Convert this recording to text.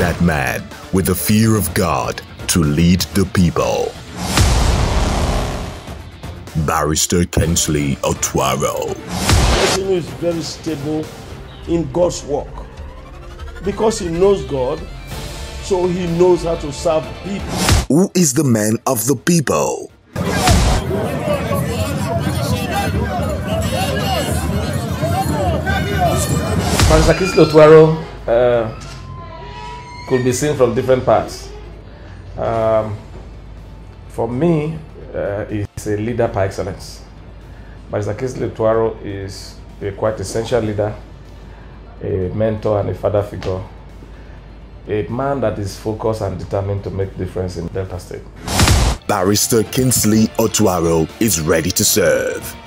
that man with the fear of God to lead the people. Barrister Kingsley Otuaro. Person who is very stable in God's work because he knows God, so he knows how to serve people. Who is the man of the people? Barrister Kingsley Otuaro could be seen from different parts. For me, he's a leader par excellence. Barrister Kingsley Otuaro is a quite essential leader, a mentor and a father figure, a man that is focused and determined to make difference in Delta State. Barrister Kingsley Otuaro is ready to serve.